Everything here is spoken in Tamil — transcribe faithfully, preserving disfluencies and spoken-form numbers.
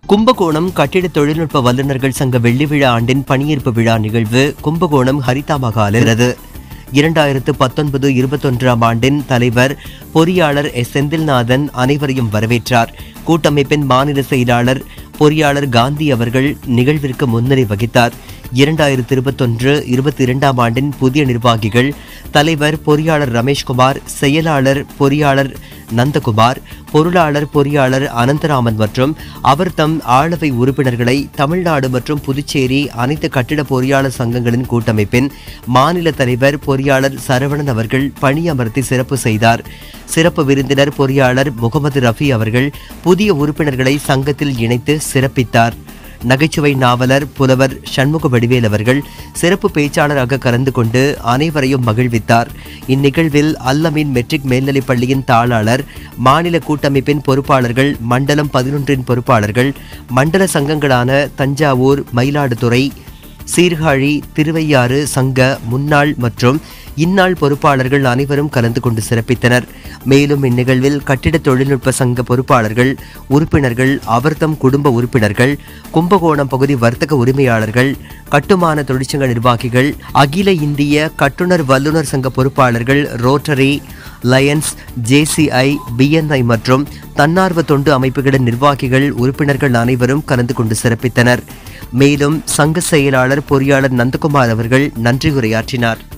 கும்பகோணம் கட்டிட தொழில்நுட்ப வல்லுநர்கள் சங்க வெள்ளி விழா ஆண்டின் பணியேற்பு விழா நிகழ்வு கும்பகோணம் ஹரிதா மகாலில் இரண்டாயிரத்து பத்தொன்பது இருபத்தொன்றாம் ஆண்டின் தலைவர் பொறியாளர் எஸ் செந்தில்நாதன் அனைவரையும் வரவேற்றார். கூட்டமைப்பின் மாநில செயலாளர் பொறியாளர் காந்தி அவர்கள் நிகழ்விற்கு முன்னிலை வகித்தார். இரண்டாயிரத்து இருபத்தொன்று இருபத்தி இரண்டாம் ஆண்டின் புதிய நிர்வாகிகள் தலைவர் பொறியாளர் ரமேஷ்குமார், செயலாளர் பொறியாளர் நந்தகுமார், பொருளாளர் பொறியாளர் அனந்தராமன் மற்றும் அவர் தம் ஆளவை உறுப்பினர்களை தமிழ்நாடு மற்றும் புதுச்சேரி அனைத்து கட்டிட பொறியாளர் சங்கங்களின் கூட்டமைப்பின் மாநில தலைவர் பொறியாளர் சரவணன் அவர்கள் பணியமர்த்தி சிறப்பு செய்தார். சிறப்பு விருந்தினர் பொறியாளர் முகமது ரஃபி அவர்கள் புதிய உறுப்பினர்களை சங்கத்தில் இணைத்து சிறப்பித்தார். நகைச்சுவை நாவலர் புலவர் சண்முக வடிவேல் அவர்கள் சிறப்பு பேச்சாளராக கலந்து கொண்டு அனைவரையும் மகிழ்வித்தார். இந்நிகழ்வில் அல்லமீன் மெட்ரிக் மேல்நிலைப் பள்ளியின் தாளாளர், மாநில கூட்டமைப்பின் பொறுப்பாளர்கள், மண்டலம் பதினொன்றின் பொறுப்பாளர்கள், மண்டல சங்கங்களான தஞ்சாவூர், மயிலாடுதுறை, சீர்காழி, திருவையாறு சங்க முன்னாள் மற்றும் இந்நாள் பொறுப்பாளர்கள் அனைவரும் கலந்து கொண்டு சிறப்பித்தனர். மேலும் இந்நிகழ்வில் கட்டிட தொழில்நுட்ப சங்க பொறுப்பாளர்கள், உறுப்பினர்கள், அவர்தம் குடும்ப உறுப்பினர்கள், கும்பகோணம் பகுதி வர்த்தக உரிமையாளர்கள், கட்டுமான தொழிற்சங்க நிர்வாகிகள், அகில இந்திய கட்டுனர் வல்லுநர் சங்க பொறுப்பாளர்கள், ரோட்டரி, லயன்ஸ், ஜேசிஐ, பிஎன்ஐ மற்றும் தன்னார்வ தொண்டு அமைப்புகளின் நிர்வாகிகள், உறுப்பினர்கள் அனைவரும் கலந்து கொண்டு சிறப்பித்தனர். மேலும் சங்க செயலாளர் பொறியாளர் நந்தகுமார் அவர்கள் நன்றி உரையாற்றினார்.